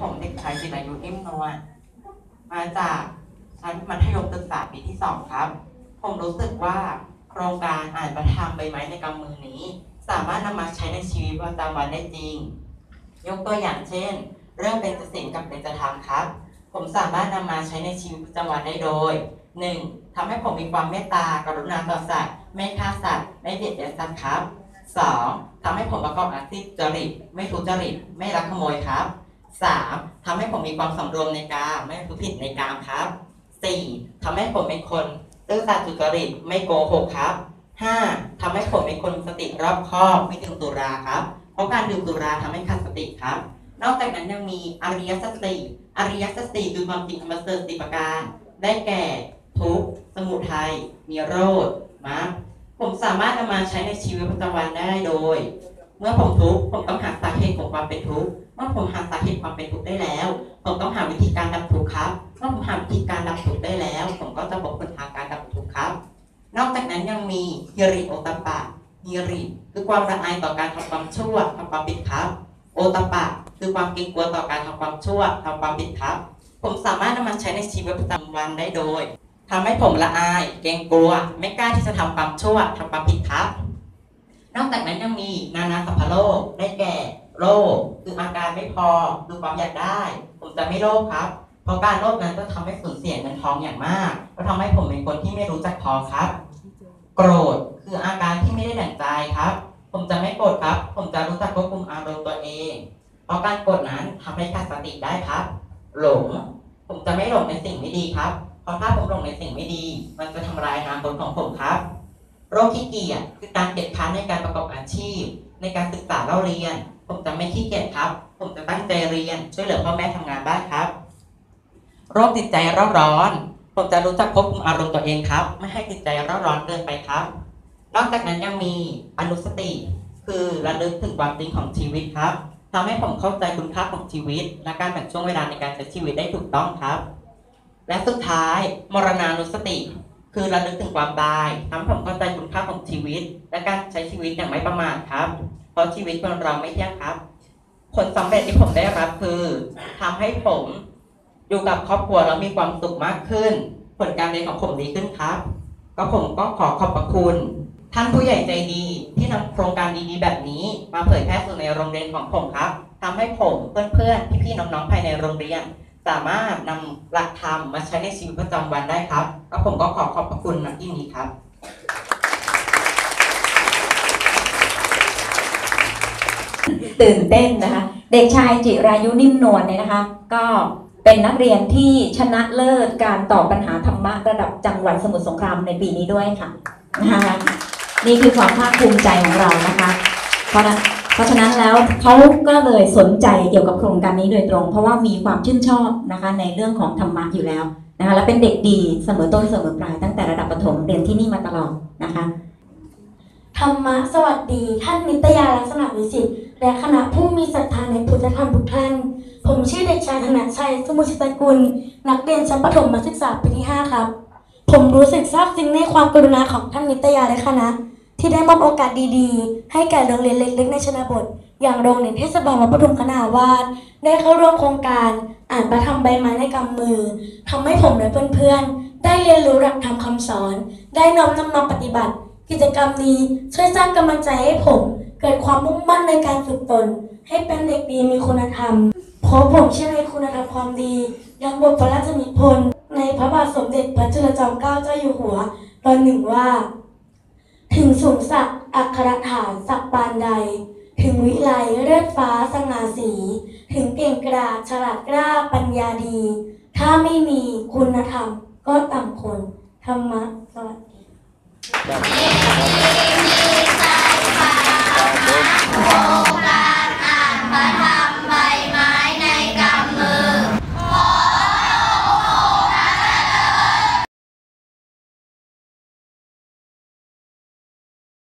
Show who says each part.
Speaker 1: ผมเด็กชายจิรายุนิ่มนวลมาจากชั้นมัธยมศึกษาปีที่2ครับผมรู้สึกว่าโครงการอ่านประทามใบไม้ในกำมือนี้สามารถนำมาใช้ในชีวิตประจำวันได้จริงยกตัวอย่างเช่นเรื่องเบญจศีลกับเบญจธรรมครับผมสามารถนำมาใช้ในชีวิตประจำวันได้โดย 1. ทำให้ผมมีความเมตตากรุณาต่อสัตว์ไม่ฆ่าสัตว์ไม่เบียดเบียนสัตว์ครับ 2. ทำให้ผมประกอบอาชีพจริตไม่ทุจริตไม่ลักขโมยครับ 3. ทำให้ผมมีความสำรวมในกามไม่ผิดในกามครับ 4. ทำให้ผมเป็นคนซื่อสัตย์สุจริตไม่โกหกครับ 5. ทำให้ผมเป็นคนสติรอบคอบไม่ดื่มสุราครับเพราะการดื่มสุราทำให้ขาดสติครับนอกจากนั้นยังมีอริยสัจสี่คือความจริงธรรมเสริฐ4ประการได้แก่ทุกข์สมุทัยนิโรธมรรคผมสามารถนำมาใช้ในชีวิตประจำวันได้โดยเมื่อผมทุกข์ผมต้องหาสาเหตุของความเป็นทุกข์เมื่อผมหาสาเหตุความเป็นทุกข์ได้แล้วผมต้องหาวิธีการดับทุกข์ครับเมื่อผมหาวิธีการดับทุกข์ได้แล้วผมก็จะบอกหนทางการดับทุกข์ครับนอกจากนั้นยังมีฮิริโอตปปะฮิริคือความละอายต่อการทำความชั่วทำความผิดครับโอตปปะคือความเกรงกลัวต่อการทำความชั่วทำความผิดครับผมสามารถนำมาใช้ในชีวิตประจำวันได้โดยทำให้ผมละอายเกรงกลัวไม่กล้าที่จะทำความชั่วทำความผิดครับนอกจากนั้นยังมีนานาสัพพโรคได้แก่โรคคืออาการไม่พอคือความอยากได้ผมจะไม่โลภครับเพราะการโลภนั้นจะทำให้สูญเสียเงินทองอย่างมากก็ทำให้ผมเป็นคนที่ไม่รู้จักพอครับโกรธคืออาการที่ไม่ได้ดั่งใจครับผมจะไม่โกรธครับผมจะรู้จักควบคุมอารมณ์ตัวเองเพราะการโกรธนั้นทำให้ขาดสติได้ครับหลงผมจะไม่หลงในสิ่งไม่ดีครับเพราะถ้าผมหลงในสิ่งไม่ดีมันจะทำลายอนาคตของผมครับโรคขี้เกียจคือการเกียจคร้านในการประกอบอาชีพในการศึกษาเล่าเรียนผมจะไม่ขี้เกียจครับผมจะตั้งใจเรียนช่วยเหลือพ่อแม่ทำงานบ้านครับโรคจิตใจเร่าร้อนผมจะรู้จักควบคุมอารมณ์ตัวเองครับไม่ให้จิตใจเร่าร้อนเกินไปครับนอกจากนั้นยังมีอนุสติคือระลึกถึงความจริงของชีวิตครับทำให้ผมเข้าใจคุณค่าของชีวิตและการแบ่งช่วงเวลาในการใช้ชีวิตได้ถูกต้องครับและสุดท้ายมรณานุสติคือระลึกถึงความตายทำให้ผมเข้าใจคุณค่าของชีวิตและการใช้ชีวิตอย่างไม่ประมาทครับเพราะชีวิตคนเราไม่เที่ยงครับผลสำเร็จที่ผมได้รับคือทำให้ผมอยู่กับครอบครัวแล้วมีความสุขมากขึ้นผลการเรียนของผมดีขึ้นครับผมก็ขอขอบพระคุณท่านผู้ใหญ่ใจดีที่นำโครงการดีๆแบบนี้มาเผยแพร่สู่ในโรงเรียนของผมครับทำให้ผมเพื่อนๆพี่ๆน้องๆภายในโรงเรียนสามารถนำหลักธรรมมาใช้ในชีวิตประจำวันได้ครับผมก็ขอขอบพระคุณณที่นี้ครับ
Speaker 2: ตื่นเต้นนะคะเด็กชายจิรายุนิ่มนวลเนี่ยนะคะก็เป็นนักเรียนที่ชนะเลิศการตอบปัญหาธรรมะระดับจังหวัดสมุทรสงครามในปีนี้ด้วยค่ะนะคะนี่คือความภาคภูมิใจของเรานะคะเพราะฉะนั้นแล้วเขาก็เลยสนใจเกี่ยวกับโครงการนี้โดยตรงเพราะว่ามีความชื่นชอบนะคะในเรื่องของธรรมะอยู่แล้วนะคะและเป็นเด็กดีเสมอต้นเสมอปลายตั้งแต่ระดับประถมเรียนที่นี่มาตลอดนะคะ
Speaker 3: ธรรมะสวัสดีท่านนิตยาลักษณะวิสิทธิ์และคณะผู้มีศรัทธาในพุทธธรรมทุกท่านผมชื่อเด็กชายธนชัยสมุทรชิตกุลนักเรียนชั้นประถมศึกษาปีที่5ครับผมรู้สึกซาบซึ้งในความกรุณาของท่านนิตยาและคณะที่ได้มอบโอกาสดีๆให้แก่โรงเรียนเล็กๆในชนบทอย่างโรงเรียนเทศบาลวัดปทุมคณาวาสได้เข้าร่วมโครงการอ่านพระธรรมใบไม้ในกำมือทำให้ผมและเพื่อนๆได้เรียนรู้หลักธรรมคำสอนได้น้อมนำมาปฏิบัติกิจกรรมนี้ช่วยสร้างกำลังใจให้ผมเกิดความมุ่งมั่นในการฝึกตนให้เป็นเด็กดีมีคุณธรรมเพราะผมเชื่อในคุณธรรมความดีดังบทพระราชนิพนธ์ในพระบาทสมเด็จพระจุลจอมเกล้าเจ้าอยู่หัวตอนหนึ่งว่าถึงสูงสักอัครฐานสักปานใดถึงวิไลเลือดฟ้าสง่าสีถึงเก่งกาจฉลาดกล้าปัญญาดีถ้าไม่มีคุณธรรมก็ต่ำคนธรรมะสวัสดี